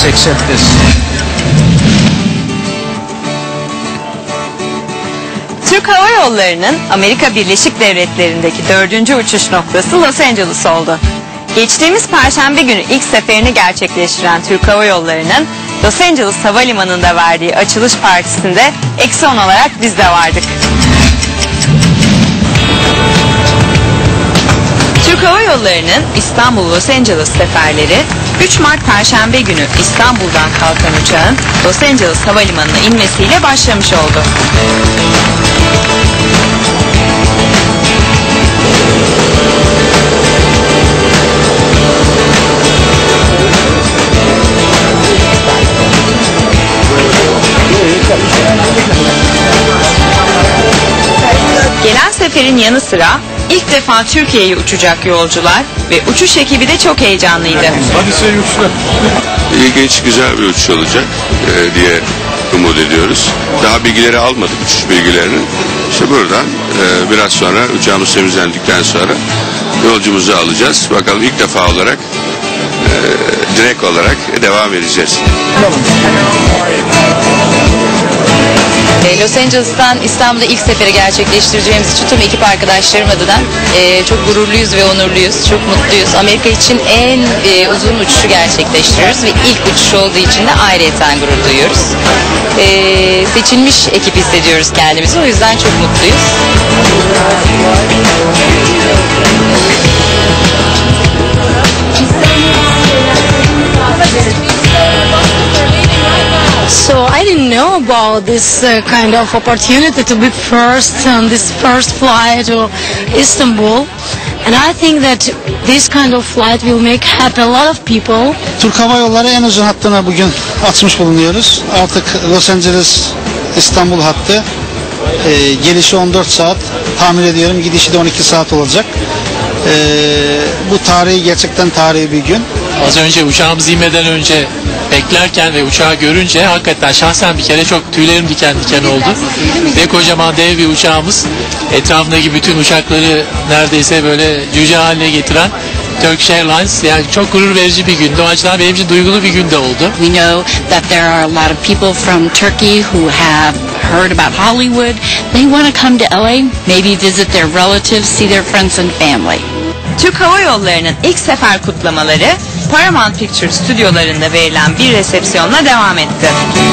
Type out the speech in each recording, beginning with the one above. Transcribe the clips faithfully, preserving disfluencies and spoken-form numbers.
accept this. Türk Hava Yolları'nın Amerika Birleşik Devletleri'ndeki dördüncü uçuş noktası Los Angeles oldu. Geçtiğimiz Perşembe günü ilk seferini gerçekleştiren Türk Hava Yolları'nın Los Angeles Havalimanı'nda verdiği açılış partisinde eksi on olarak biz de vardık. Türk Hava Yolları'nın İstanbul-Los Angeles seferleri üç Mart Perşembe günü İstanbul'dan kalkan uçağın Los Angeles Havalimanı'na inmesiyle başlamış oldu. Gelen seferin yanı sıra ilk defa Türkiye'ye uçacak yolcular ve uçuş ekibi de çok heyecanlıydı. Hadi sen uçla. İlginç, güzel bir uçuş olacak e, diye umut ediyoruz. Daha bilgileri almadık, uçuş bilgilerini. İşte buradan e, biraz sonra uçağımız temizlendikten sonra yolcumuzu alacağız. Bakalım ilk defa olarak e, direkt olarak devam edeceğiz. Los Angeles'tan İstanbul'da ilk seferi gerçekleştireceğimiz için tüm ekip arkadaşlarım adına e, çok gururluyuz ve onurluyuz, çok mutluyuz. Amerika için en e, uzun uçuşu gerçekleştiriyoruz ve ilk uçuş olduğu için de ayrıyeten gurur duyuyoruz. E, seçilmiş ekip hissediyoruz kendimizi, o yüzden çok mutluyuz. So I didn't know about this uh, kind of opportunity to be first on this first flight to Istanbul, and I think that this kind of flight will make happy a lot of people. Türk Hava Yolları en uzun hattına bugün açmış bulunuyoruz. Artık Los Angeles İstanbul hattı e, gelişi on dört saat, tahmin ediyorum gidişi de on iki saat olacak. E, bu tarihi gerçekten tarihi bir gün. Az önce uçağımız inmeden önce beklerken ve uçağı görünce hakikaten şahsen bir kere çok tüylerim diken diken oldu. Ve kocaman dev bir uçağımız, etrafındaki bütün uçakları neredeyse böyle cüce haline getiren Turkish Airlines, yani çok gurur verici bir gündü. O açıdan benim için duygulu bir gün de oldu. We know that there are a lot of people from Turkey who have heard about Hollywood. They want to come to L A, maybe visit their relatives, see their friends and family. Türk Hava Yolları'nın ilk sefer kutlamaları Paramount Pictures stüdyolarında verilen bir resepsiyonla devam etti.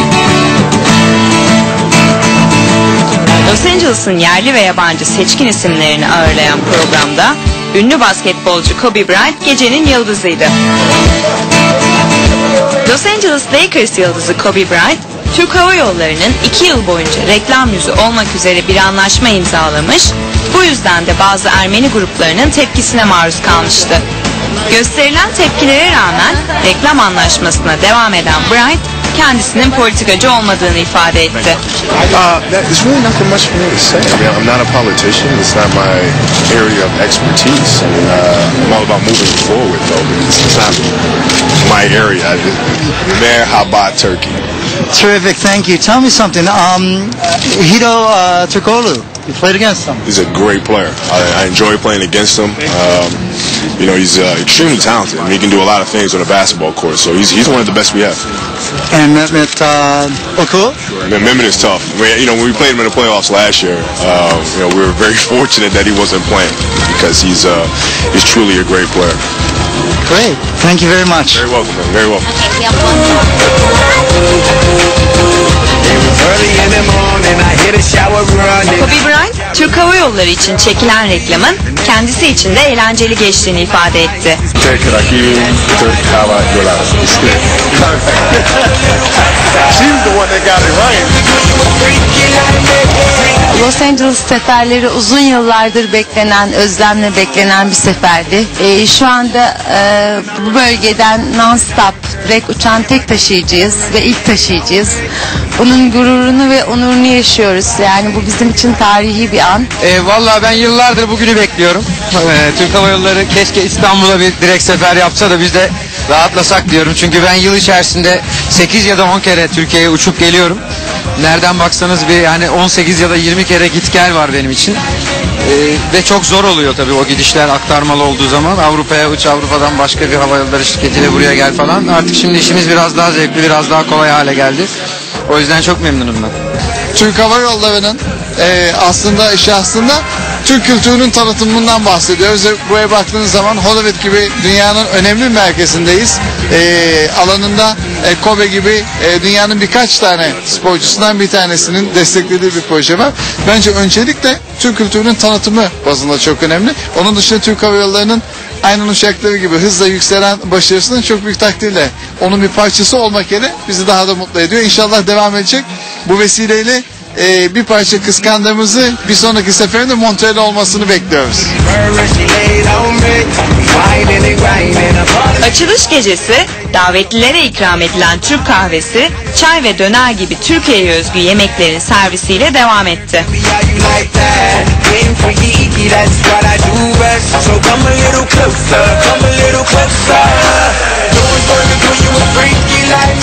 Los Angeles'ın yerli ve yabancı seçkin isimlerini ağırlayan programda ünlü basketbolcu Kobe Bryant gecenin yıldızıydı. Los Angeles Lakers yıldızı Kobe Bryant, Türk Hava Yolları'nın iki yıl boyunca reklam yüzü olmak üzere bir anlaşma imzalamış, bu yüzden de bazı Ermeni gruplarının tepkisine maruz kalmıştı. Gösterilen tepkilere rağmen reklam anlaşmasına devam eden Bryant, kendisinin politikacı olmadığını ifade etti. Uh, there's really nothing much for me to say. I mean, I'm not a politician. It's not my area of expertise. I mean, uh, I'm all about moving forward, though. It's, it's not my area. Merhaba, Turkey. Terrific, thank you. Tell me something. Um, Hito uh, Turkoglu, you played against him. He's a great player. I, I enjoy playing against him. Um, you know, he's uh, extremely talented. I mean, he can do a lot of things on a basketball court. So he's he's one of the best we have. And Mehmet uh, Oku? And then Mehmet is tough. I mean, you know, when we played him in the playoffs last year, uh, you know, we were very fortunate that he wasn't playing because he's uh, he's truly a great player. Great. Thank you very much. Very welcome, man. Very welcome. Kobe Bryant, Türk Hava Yolları için çekilen reklamın kendisi için de eğlenceli geçtiğini ifade etti. Türk Hava Yolları. She's the one that got it right. Los Angeles seferleri uzun yıllardır beklenen, özlemle beklenen bir seferdi. E, şu anda e, bu bölgeden non-stop direkt uçan tek taşıyıcıyız ve ilk taşıyıcıyız. Bunun gururunu ve onurunu yaşıyoruz. Yani bu bizim için tarihi bir an. E, vallahi ben yıllardır bugünü bekliyorum. E, Türk Hava Yolları keşke İstanbul'a bir direkt sefer yapsa da biz de rahatlasak diyorum. Çünkü ben yıl içerisinde sekiz ya da on kere Türkiye'ye uçup geliyorum. Nereden baksanız bir yani on sekiz ya da yirmi kere git gel var benim için. ve çok zor oluyor tabii o gidişler aktarmalı olduğu zaman. Avrupa'ya uç, Avrupa'dan başka bir hava yolları şirketiyle buraya gel falan. Artık şimdi işimiz biraz daha zevkli, biraz daha kolay hale geldi. O yüzden çok memnunum ben. Türk Hava Yolları'nın e, aslında işi aslında Türk kültürünün tanıtımından bahsediyoruz. Buraya baktığınız zaman Hollywood gibi dünyanın önemli bir merkezindeyiz. E, alanında e, Kobe gibi e, dünyanın birkaç tane sporcusundan bir tanesinin desteklediği bir proje var. Bence öncelikle Türk kültürünün tanıtımı bazında çok önemli. Onun dışında Türk Hava Yolları'nın aynen uçakları gibi hızla yükselen başarısının çok büyük takdirle onun bir parçası olmak yerine bizi daha da mutlu ediyor. İnşallah devam edecek. Bu vesileyle e, bir parça kıskandığımızı bir sonraki seferinde Montreal olmasını bekliyoruz. Açılış gecesi davetlilere ikram edilen Türk kahvesi, çay ve döner gibi Türkiye'ye özgü yemeklerin servisiyle devam etti. Come a little closer, come a little closer. Doing burgers when you was freaky like